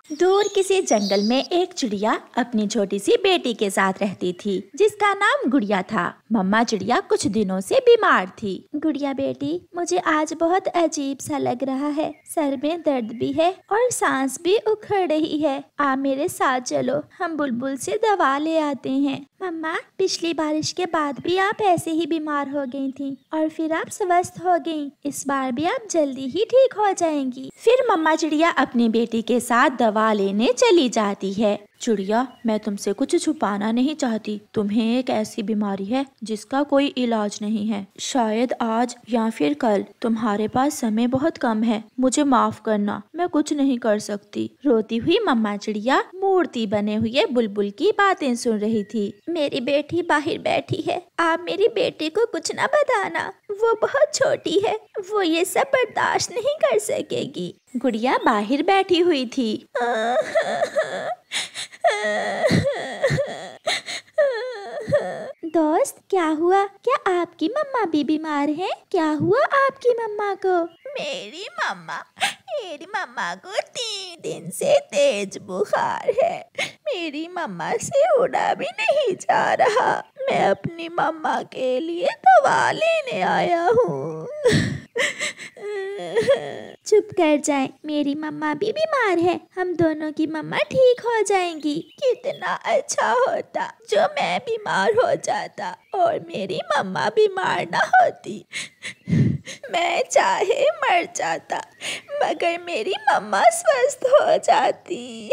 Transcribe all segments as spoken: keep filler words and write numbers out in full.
दूर किसी जंगल में एक चिड़िया अपनी छोटी सी बेटी के साथ रहती थी, जिसका नाम गुड़िया था। मम्मा चिड़िया कुछ दिनों से बीमार थी। गुड़िया बेटी, मुझे आज बहुत अजीब सा लग रहा है। सर में दर्द भी है और सांस भी उखड़ रही है। आप मेरे साथ चलो, हम बुलबुल से दवा ले आते हैं। मम्मा, पिछली बारिश के बाद भी आप ऐसे ही बीमार हो गई थी और फिर आप स्वस्थ हो गई। इस बार भी आप जल्दी ही ठीक हो जाएंगी। फिर मम्मा चिड़िया अपनी बेटी के साथ दवा लेने चली जाती है। चिड़िया, मैं तुमसे कुछ छुपाना नहीं चाहती। तुम्हें एक ऐसी बीमारी है जिसका कोई इलाज नहीं है। शायद आज या फिर कल। तुम्हारे पास समय बहुत कम है। मुझे माफ करना, मैं कुछ नहीं कर सकती। रोती हुई मम्मा चिड़िया मूर्ति बने हुए बुलबुल की बातें सुन रही थी। मेरी बेटी बाहर बैठी है। आप मेरी बेटी को कुछ न बताना, वो बहुत छोटी है, वो ये सब बर्दाश्त नहीं कर सकेगी। गुड़िया बाहर बैठी हुई थी। दोस्त, क्या हुआ? क्या आपकी मम्मा भी बीमार है? क्या हुआ आपकी मम्मा को? मेरी मम्मा मेरी मम्मा को तीन दिन से तेज बुखार है। मेरी मम्मा से उड़ा भी नहीं जा रहा। मैं अपनी मम्मा के लिए दवा लेने आया हूँ। चुप कर जाएं, मेरी मम्मा भी बीमार है। हम दोनों की मम्मा ठीक हो जाएंगी। कितना अच्छा होता जो मैं बीमार हो जाता और मेरी मम्मा बीमार ना होती। मैं चाहे मर जाता मगर मेरी मम्मा स्वस्थ हो जाती।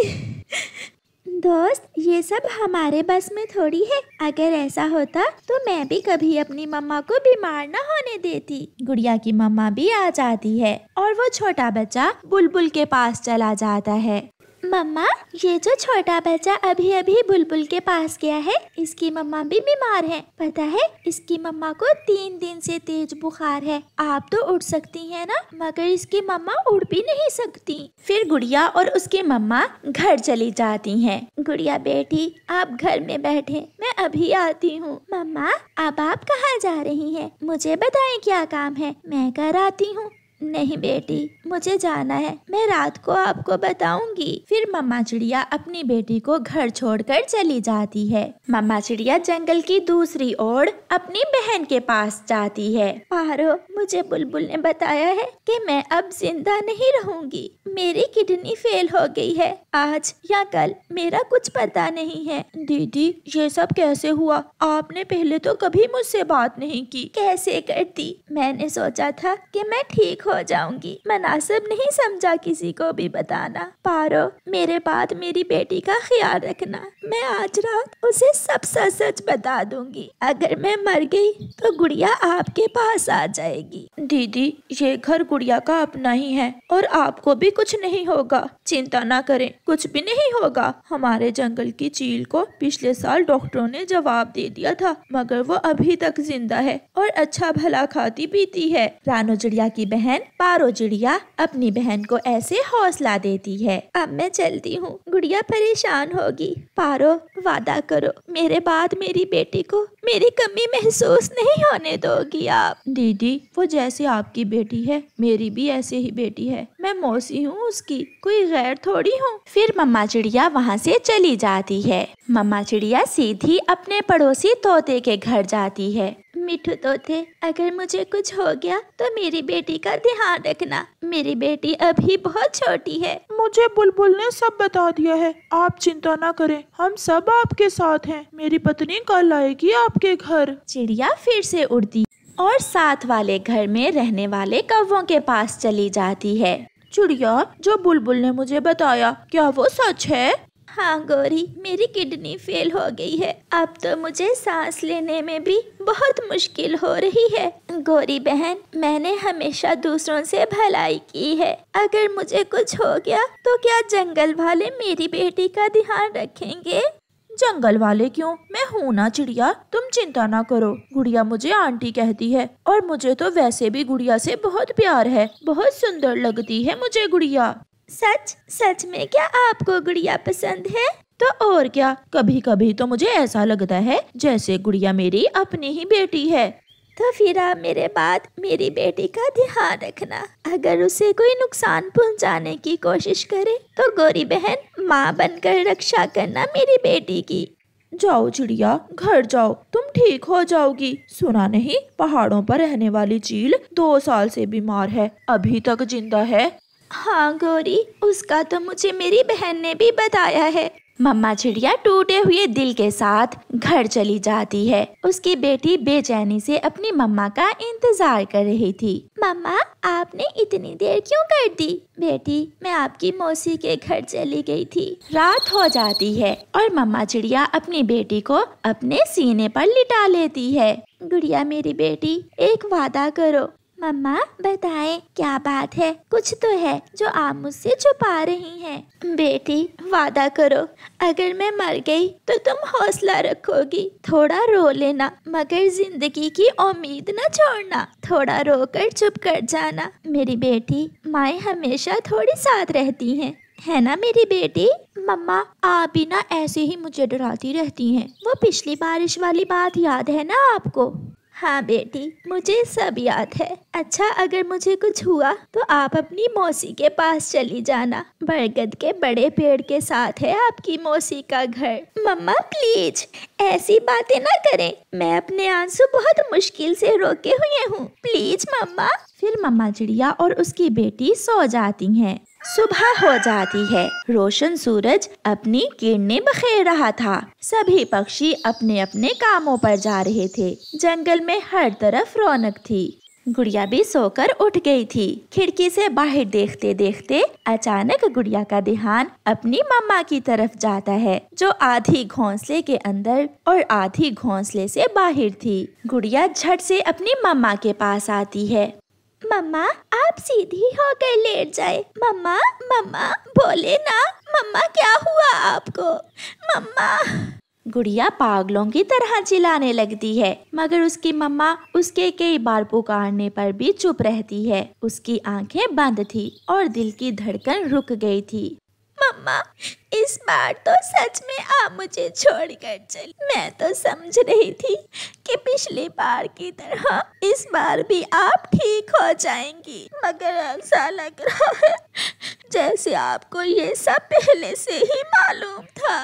दोस्त, ये सब हमारे बस में थोड़ी है। अगर ऐसा होता तो मैं भी कभी अपनी मम्मा को बीमार न होने देती। गुड़िया की मम्मा भी आ जाती है और वो छोटा बच्चा बुलबुल के पास चला जाता है। मम्मा, ये जो छोटा बच्चा अभी अभी बुलबुल के पास गया है, इसकी मम्मा भी बीमार है। पता है, इसकी मम्मा को तीन दिन से तेज बुखार है। आप तो उड़ सकती हैं ना, मगर इसकी मम्मा उड़ भी नहीं सकती। फिर गुड़िया और उसकी मम्मा घर चली जाती हैं। गुड़िया बेटी, आप घर में बैठे, मैं अभी आती हूँ। मम्मा, अब आप कहाँ जा रही हैं? मुझे बताएं क्या काम है, मैं कर आती हूँ। नहीं बेटी, मुझे जाना है, मैं रात को आपको बताऊंगी। फिर मम्मा चिड़िया अपनी बेटी को घर छोड़कर चली जाती है। मम्मा चिड़िया जंगल की दूसरी ओर अपनी बहन के पास जाती है। पारो, मुझे बुलबुल ने बताया है कि मैं अब जिंदा नहीं रहूंगी। मेरी किडनी फेल हो गई है। आज या कल, मेरा कुछ पता नहीं है। दीदी, ये सब कैसे हुआ? आपने पहले तो कभी मुझसे बात नहीं की। कैसे करती? मैंने सोचा था कि मैं ठीक हो जाऊंगी। मुनासिब नहीं समझा किसी को भी बताना। पारो, मेरे बाद मेरी बेटी का ख्याल रखना। मैं आज रात उसे सब सच सच बता दूंगी। अगर मैं मर गई तो गुड़िया आपके पास आ जाएगी। दीदी, ये घर गुड़िया का अपना ही है और आपको भी कुछ नहीं होगा। चिंता ना करें, कुछ भी नहीं होगा। हमारे जंगल की चील को पिछले साल डॉक्टरों ने जवाब दे दिया था, मगर वो अभी तक जिंदा है और अच्छा भला खाती पीती है। रानो चिड़िया की बहन पारो चिड़िया अपनी बहन को ऐसे हौसला देती है। अब मैं चलती हूँ, गुड़िया परेशान होगी। पारो, वादा करो, मेरे बाद मेरी बेटी को मेरी कमी महसूस नहीं होने दोगी आप। दीदी, वो जैसे आपकी बेटी है, मेरी भी ऐसे ही बेटी है। मैं मौसी हूँ उसकी, कोई गैर थोड़ी हूँ। फिर मम्मा चिड़िया वहाँ से चली जाती है। मम्मा चिड़िया सीधी अपने पड़ोसी तोते के घर जाती है। मिठू तोते, अगर मुझे कुछ हो गया तो मेरी बेटी का ध्यान रखना। मेरी बेटी अभी बहुत छोटी है। मुझे बुलबुल ने सब बता दिया है। आप चिंता ना करें, हम सब आपके साथ हैं। मेरी पत्नी कल आएगी आपके घर। चिड़िया फिर से उड़ती और साथ वाले घर में रहने वाले कौवों के पास चली जाती है। चिड़िया, जो बुलबुल ने मुझे बताया, क्या वो सच है? हाँ गौरी, मेरी किडनी फेल हो गई है। अब तो मुझे सांस लेने में भी बहुत मुश्किल हो रही है। गौरी बहन, मैंने हमेशा दूसरों से भलाई की है। अगर मुझे कुछ हो गया तो क्या जंगल वाले मेरी बेटी का ध्यान रखेंगे? जंगल वाले क्यों? मैं हूँ ना चिड़िया, तुम चिंता ना करो। गुड़िया मुझे आंटी कहती है और मुझे तो वैसे भी गुड़िया से बहुत प्यार है। बहुत सुंदर लगती है मुझे गुड़िया। सच सच में क्या आपको गुड़िया पसंद है? तो और क्या, कभी कभी तो मुझे ऐसा लगता है जैसे गुड़िया मेरी अपनी ही बेटी है। तो फिर आप मेरे बाद मेरी बेटी का ध्यान रखना। अगर उसे कोई नुकसान पहुंचाने की कोशिश करे तो गौरी बहन माँ बनकर रक्षा करना मेरी बेटी की। जाओ चिड़िया, घर जाओ, तुम ठीक हो जाओगी। सुना नहीं, पहाड़ों पर रहने वाली चील दो साल से बीमार है, अभी तक जिंदा है। हाँ गौरी, उसका तो मुझे मेरी बहन ने भी बताया है। मम्मा चिड़िया टूटे हुए दिल के साथ घर चली जाती है। उसकी बेटी बेचैनी से अपनी मम्मा का इंतजार कर रही थी। मम्मा, आपने इतनी देर क्यों कर दी? बेटी, मैं आपकी मौसी के घर चली गई थी। रात हो जाती है और मम्मा चिड़िया अपनी बेटी को अपने सीने पर लिटा लेती है। गुड़िया मेरी बेटी, एक वादा करो। मम्मा बताएं, क्या बात है? कुछ तो है जो आप मुझसे छुपा रही हैं। बेटी वादा करो, अगर मैं मर गई तो तुम हौसला रखोगी। थोड़ा रो लेना मगर जिंदगी की उम्मीद न छोड़ना। थोड़ा रोकर चुप कर जाना। मेरी बेटी, माएँ हमेशा थोड़ी साथ रहती हैं, है ना मेरी बेटी? मम्मा, आप भी ना ऐसे ही मुझे डराती रहती हैं। वो पिछली बारिश वाली बात याद है ना आपको? हाँ बेटी, मुझे सब याद है। अच्छा, अगर मुझे कुछ हुआ तो आप अपनी मौसी के पास चली जाना। बरगद के बड़े पेड़ के साथ है आपकी मौसी का घर। मम्मा प्लीज ऐसी बातें ना करें, मैं अपने आंसू बहुत मुश्किल से रोके हुए हूँ। Please mamma. फिर मम्मा चिड़िया और उसकी बेटी सो जाती हैं। सुबह हो जाती है। रोशन सूरज अपनी किरणें बखेर रहा था। सभी पक्षी अपने अपने कामों पर जा रहे थे। जंगल में हर तरफ रौनक थी। गुड़िया भी सोकर उठ गई थी। खिड़की से बाहर देखते देखते अचानक गुड़िया का ध्यान अपनी मम्मा की तरफ जाता है, जो आधी घोंसले के अंदर और आधी घोंसले से बाहर थी। गुड़िया झट से अपनी मम्मा के पास आती है। मम्मा, आप सीधी होकर लेट जाए। मम्मा मम्मा बोले ना। मम्मा, क्या हुआ आपको? मम्मा। गुड़िया पागलों की तरह चिल्लाने लगती है, मगर उसकी मम्मा उसके कई बार पुकारने पर भी चुप रहती है। उसकी आंखें बंद थी और दिल की धड़कन रुक गई थी। मम्मा, इस बार तो सच में आप मुझे छोड़कर चली। मैं तो समझ रही थी कि पिछली बार की तरह इस बार भी आप ठीक हो जाएंगी, मगर ऐसा लग रहा है जैसे आपको ये सब पहले से ही मालूम था।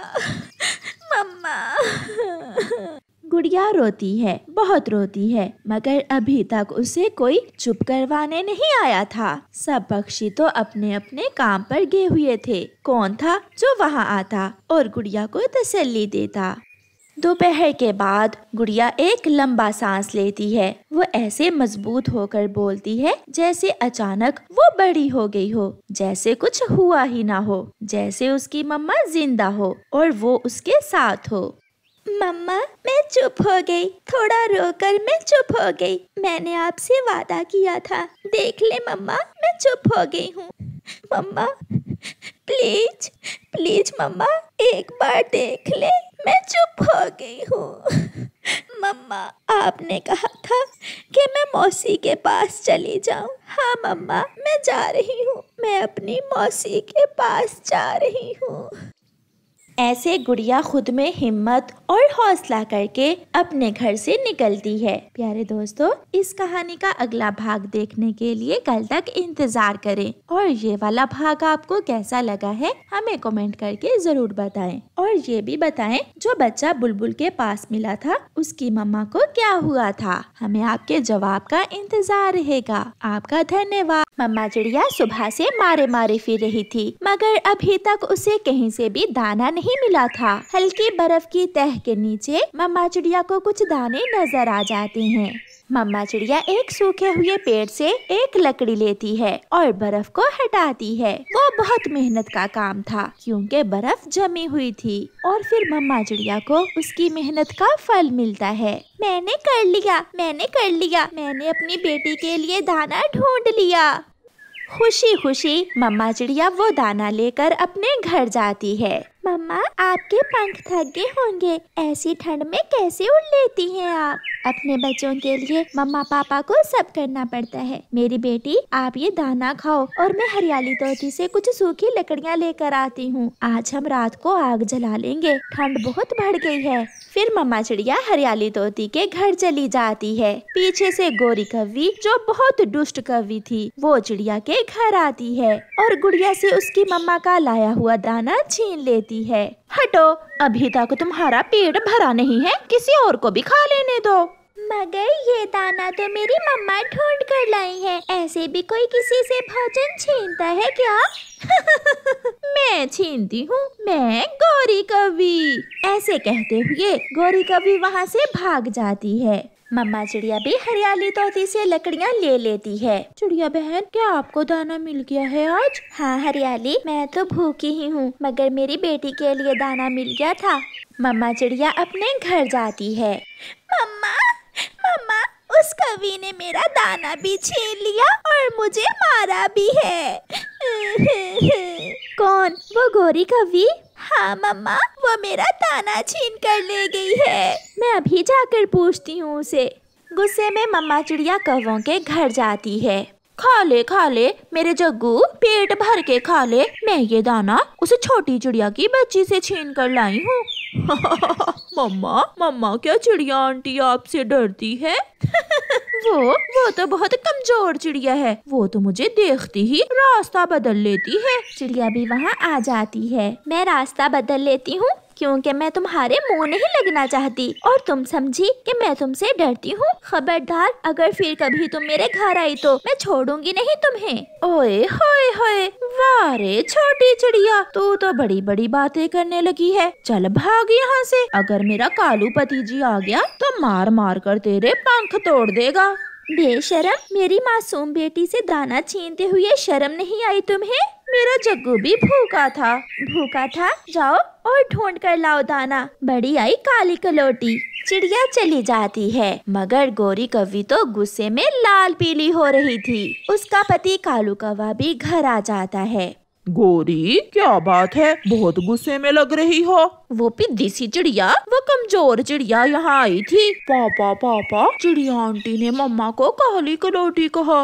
मम्मा। गुड़िया रोती है, बहुत रोती है, मगर अभी तक उसे कोई चुप करवाने नहीं आया था। सब पक्षी तो अपने अपने काम पर गए हुए थे। कौन था जो वहाँ आता और गुड़िया को तसल्ली देता? दोपहर के बाद गुड़िया एक लंबा सांस लेती है। वो ऐसे मजबूत होकर बोलती है जैसे अचानक वो बड़ी हो गई हो, जैसे कुछ हुआ ही ना हो, जैसे उसकी मम्मा जिंदा हो और वो उसके साथ हो। मम्मा, मैं चुप हो गई। थोड़ा रोकर मैं चुप हो गई। मैंने आपसे वादा किया था। देख ले मम्मा, मैं चुप हो गई हूँ। मम्मा प्लीज प्लीज मम्मा, एक बार देख ले, मैं चुप हो गई हूँ। मम्मा, आपने कहा था कि मैं मौसी के पास चली जाऊँ। हाँ मम्मा, मैं जा रही हूँ। मैं अपनी मौसी के पास जा रही हूँ। ऐसे गुड़िया खुद में हिम्मत और हौसला करके अपने घर से निकलती है। प्यारे दोस्तों, इस कहानी का अगला भाग देखने के लिए कल तक इंतजार करें और ये वाला भाग आपको कैसा लगा है हमें कमेंट करके जरूर बताएं। और ये भी बताएं जो बच्चा बुलबुल के पास मिला था उसकी मम्मा को क्या हुआ था। हमें आपके जवाब का इंतजार रहेगा। आपका धन्यवाद। मम्मा चिड़िया सुबह से मारे मारे फिर रही थी, मगर अभी तक उसे कहीं से भी दाना नहीं मिला था। हल्की बर्फ की तह के नीचे मम्मा चिड़िया को कुछ दाने नजर आ जाते हैं। मम्मा चिड़िया एक सूखे हुए पेड़ से एक लकड़ी लेती है और बर्फ को हटाती है। वो बहुत मेहनत का काम था क्योंकि बर्फ जमी हुई थी और फिर मम्मा चिड़िया को उसकी मेहनत का फल मिलता है। मैंने कर लिया, मैंने कर लिया, मैंने अपनी बेटी के लिए दाना ढूंढ लिया। खुशी खुशी मम्मा चिड़िया वो दाना लेकर अपने घर जाती है। मम्मा आपके पंख थक गए होंगे, ऐसी ठंड में कैसे उड़ लेती हैं आप? अपने बच्चों के लिए मम्मा पापा को सब करना पड़ता है। मेरी बेटी आप ये दाना खाओ और मैं हरियाली तोती से कुछ सूखी लकड़ियाँ लेकर आती हूँ। आज हम रात को आग जला लेंगे, ठंड बहुत बढ़ गई है। फिर मम्मा चिड़िया हरियाली तोती के घर चली जाती है। पीछे से गोरी कौवी जो बहुत दुष्ट कौवी थी वो चिड़िया के घर आती है और गुड़िया से उसकी मम्मा का लाया हुआ दाना छीन लेती है। हटो, अभी तक तुम्हारा पेट भरा नहीं है, किसी और को भी खा लेने दो। मगर ये दाना तो मेरी मम्मा ढूंढ कर लाई है, ऐसे भी कोई किसी से भोजन छीनता है क्या? मैं छीनती हूँ, मैं गोरी कौवी। ऐसे कहते हुए गोरी कौवी वहाँ से भाग जाती है। मम्मा चिड़िया भी हरियाली तोती से लकड़ियाँ ले लेती है। चिड़िया बहन, क्या आपको दाना मिल गया है आज? हाँ हरियाली, मैं तो भूखी ही हूँ, मगर मेरी बेटी के लिए दाना मिल गया था। मम्मा चिड़िया अपने घर जाती है। मम्मा मम्मा, उस कवि ने मेरा दाना भी छीन लिया और मुझे मारा भी है। कौन? वो गोरी कौवी? हाँ मम्मा, वो मेरा दाना छीन कर ले गई है। मैं अभी जाकर पूछती हूँ उसे। गुस्से में मम्मा चिड़िया कौवों के घर जाती है। खा ले खा ले मेरे जग्गू, पेट भर के खा ले, मैं ये दाना उस छोटी चिड़िया की बच्ची से छीन कर लाई हूँ। मम्मा मम्मा, क्या चिड़िया आंटी आपसे डरती है? वो वो तो बहुत कमजोर चिड़िया है, वो तो मुझे देखती ही रास्ता बदल लेती है। चिड़िया भी वहाँ आ जाती है। मैं रास्ता बदल लेती हूँ क्योंकि मैं तुम्हारे मुंह नहीं लगना चाहती और तुम समझी कि मैं तुमसे डरती हूँ। खबरदार, अगर फिर कभी तुम मेरे घर आई तो मैं छोड़ूंगी नहीं तुम्हें। ओए होए होए, वाह रे छोटी चिड़िया, तू तो बड़ी बड़ी बातें करने लगी है। चल भाग यहाँ से, अगर मेरा कालू पति जी आ गया तो मार मार कर तेरे पंख तोड़ देगा। बेशरम, मेरी मासूम बेटी से दाना छीनते हुए शर्म नहीं आई तुम्हें? मेरा जग्गू भी भूखा था। भूखा था? जाओ और ढूंढ कर लाओ दाना। बड़ी आई काली कलोटी। चिड़िया चली जाती है, मगर गोरी कौवी तो गुस्से में लाल पीली हो रही थी। उसका पति कालू कौवा भी घर आ जाता है। गोरी, क्या बात है, बहुत गुस्से में लग रही हो? वो पिद्दी सी चिड़िया, वो कमजोर चिड़िया यहाँ आई थी। पापा पापा, चिड़िया आंटी ने मम्मा को काली कलोटी कहा।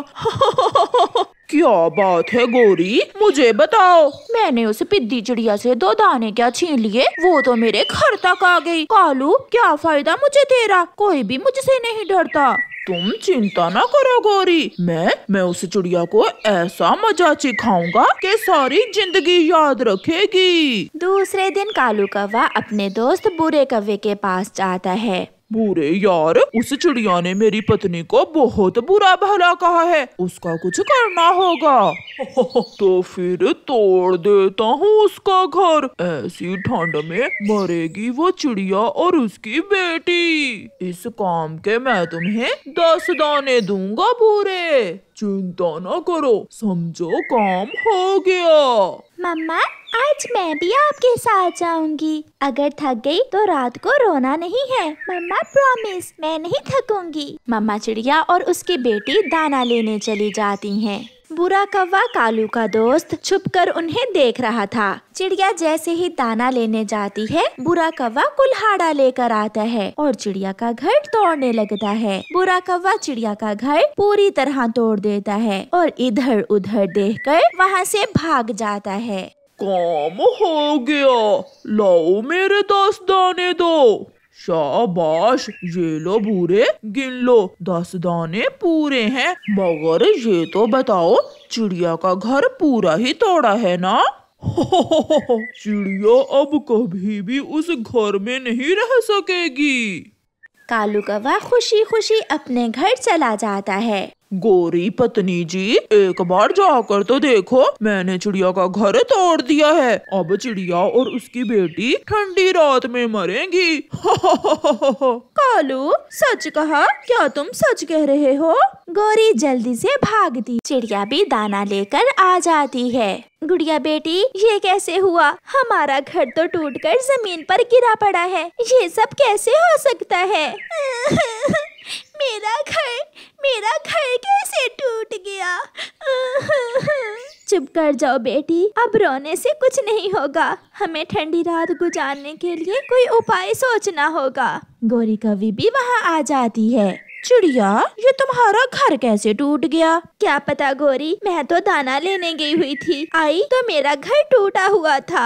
क्या बात है गोरी, मुझे बताओ। मैंने उस पिद्दी चिड़िया से दो दाने क्या छीन लिए, वो तो मेरे घर तक आ गई। कालू, क्या फायदा मुझे तेरा, कोई भी मुझसे नहीं डरता। तुम चिंता ना करो गोरी, मैं मैं उस चिड़िया को ऐसा मजा सिखाऊंगा कि सारी जिंदगी याद रखेगी। दूसरे दिन कालू कौवा अपने दोस्त बुरे कौवे के पास जाता है। बुरे यार, उस चिड़िया ने मेरी पत्नी को बहुत बुरा भला कहा है, उसका कुछ करना होगा। तो फिर तोड़ देता हूँ उसका घर, ऐसी ठंड में मरेगी वो चिड़िया और उसकी बेटी। इस काम के मैं तुम्हें दस दाने दूंगा बुरे, चिंता ना करो, समझो काम हो गया। मम्मा, आज मैं भी आपके साथ जाऊंगी। अगर थक गई तो रात को रोना नहीं है। मम्मा प्रॉमिस, मैं नहीं थकूंगी। मम्मा चिड़िया और उसकी बेटी दाना लेने चली जाती हैं। बुरा कौवा कालू का दोस्त छुपकर उन्हें देख रहा था। चिड़िया जैसे ही दाना लेने जाती है, बुरा कौवा कुल्हाड़ा लेकर आता है और चिड़िया का घर तोड़ने लगता है। बुरा कौवा चिड़िया का घर पूरी तरह तोड़ देता है और इधर उधर देखकर वहाँ से भाग जाता है। काम हो गया, लाओ मेरे दस दाने दो। शाबाश, ये लो बुरे, गिन लो, दस दाने पूरे हैं। मगर ये तो बताओ, चिड़िया का घर पूरा ही तोड़ा है ना? चिड़िया अब कभी भी उस घर में नहीं रह सकेगी। कालू कौवा खुशी खुशी अपने घर चला जाता है। गोरी पत्नी जी, एक बार जाकर तो देखो, मैंने चिड़िया का घर तोड़ दिया है। अब चिड़िया और उसकी बेटी ठंडी रात में मरेंगी। कालू, सच कहा? क्या तुम सच कह रहे हो? गोरी जल्दी से भागती, चिड़िया भी दाना लेकर आ जाती है। गुड़िया बेटी, ये कैसे हुआ? हमारा घर तो टूटकर जमीन पर गिरा पड़ा है, ये सब कैसे हो सकता है? मेरा घर मेरा घर कैसे टूट गया? चुप कर जाओ बेटी, अब रोने से कुछ नहीं होगा। हमें ठंडी रात गुजारने के लिए कोई उपाय सोचना होगा। गौरी कवि भी वहाँ आ जाती है। चिड़िया, ये तुम्हारा घर कैसे टूट गया? क्या पता गौरी, मैं तो दाना लेने गई हुई थी, आई तो मेरा घर टूटा हुआ था।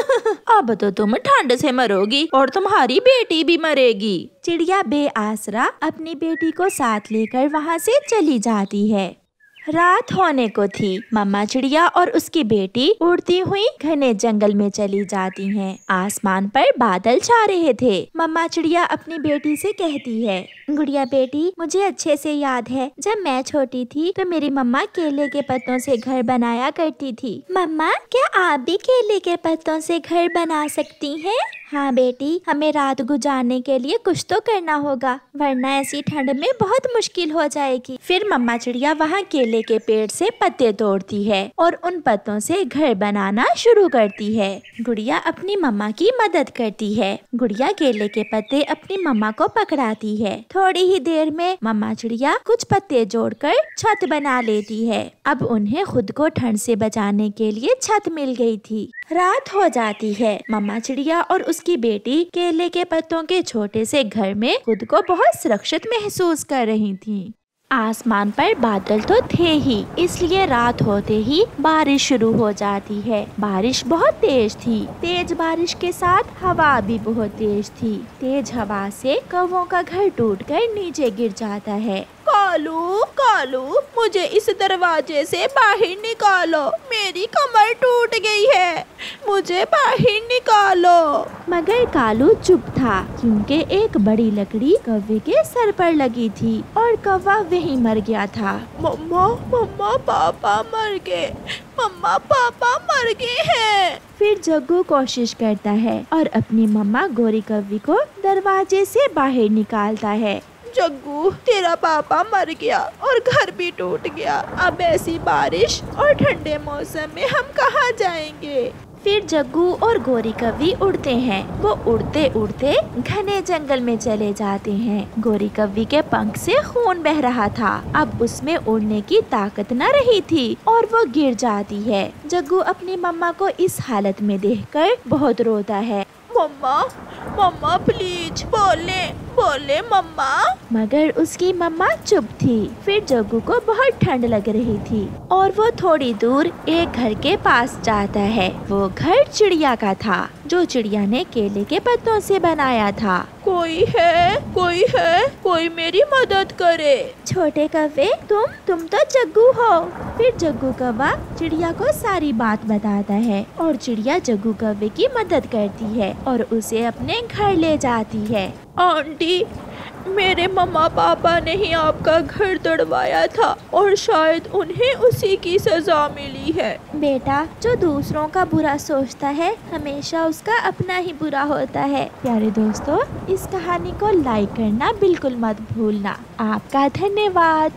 अब तो तुम ठंड से मरोगी और तुम्हारी बेटी भी मरेगी। चिड़िया बेआसरा अपनी बेटी को साथ लेकर वहाँ से चली जाती है। रात होने को थी। मम्मा चिड़िया और उसकी बेटी उड़ती हुई घने जंगल में चली जाती हैं। आसमान पर बादल छा रहे थे। मम्मा चिड़िया अपनी बेटी से कहती है, गुड़िया बेटी, मुझे अच्छे से याद है जब मैं छोटी थी तो मेरी मम्मा केले के पत्तों से घर बनाया करती थी। मम्मा, क्या आप भी केले के पत्तों से घर बना सकती हैं? हाँ बेटी, हमें रात गुजारने के लिए कुछ तो करना होगा, वरना ऐसी ठंड में बहुत मुश्किल हो जाएगी। फिर मम्मा चिड़िया वहाँ केले के पेड़ से पत्ते तोड़ती है और उन पत्तों से घर बनाना शुरू करती है। गुड़िया अपनी मम्मा की मदद करती है। गुड़िया केले के पत्ते अपनी मम्मा को पकड़ाती है। थोड़ी ही देर में मम्मा चिड़िया कुछ पत्ते जोड़कर छत बना लेती है। अब उन्हें खुद को ठंड से बचाने के लिए छत मिल गई थी। रात हो जाती है। मम्मा चिड़िया और उसकी बेटी केले के पत्तों के छोटे से घर में खुद को बहुत सुरक्षित महसूस कर रही थी। आसमान पर बादल तो थे ही, इसलिए रात होते ही बारिश शुरू हो जाती है। बारिश बहुत तेज थी। तेज बारिश के साथ हवा भी बहुत तेज थी। तेज हवा से कौवों का घर टूटकर नीचे गिर जाता है। कालू, कालू, मुझे इस दरवाजे से बाहर निकालो, मेरी कमर टूट गई है, मुझे बाहर निकालो। मगर कालू चुप था, क्योंकि एक बड़ी लकड़ी कौवे के सर पर लगी थी और कौवा वहीं मर गया था। मम्मा, मम्मा, पापा मर गए, मम्मा पापा मर गए हैं। फिर जग्गू कोशिश करता है और अपनी मम्मा गौरी कव्वी को दरवाजे से बाहर निकालता है। जग्गू, तेरा पापा मर गया और घर भी टूट गया। अब ऐसी बारिश और ठंडे मौसम में हम कहाँ जाएंगे? फिर जग्गू और गौरी कव्वी उड़ते हैं। वो उड़ते उड़ते घने जंगल में चले जाते हैं। गौरी कव्वी के पंख से खून बह रहा था। अब उसमें उड़ने की ताकत न रही थी और वो गिर जाती है। जग्गू अपनी मम्मा को इस हालत में देखकर बहुत रोता है। मम्मा, मम्मा प्लीज बोले, बोले मम्मा। मगर उसकी मम्मा चुप थी। फिर जग्गू को बहुत ठंड लग रही थी और वो थोड़ी दूर एक घर के पास जाता है। वो घर चिड़िया का था, जो चिड़िया ने केले के पत्तों से बनाया था। कोई है, कोई है, कोई मेरी मदद करे। छोटे कौवे, तुम तुम तो जग्गू हो। फिर जग्गू कौवा चिड़िया को सारी बात बताता है और चिड़िया जग्गू कौवे की मदद करती है और उसे अपने घर ले जाती है। आंटी, मेरे मम्मा पापा ने ही आपका घर तोड़वाया था और शायद उन्हें उसी की सजा मिली है। बेटा, जो दूसरों का बुरा सोचता है हमेशा उसका अपना ही बुरा होता है। प्यारे दोस्तों, इस कहानी को लाइक करना बिल्कुल मत भूलना। आपका धन्यवाद।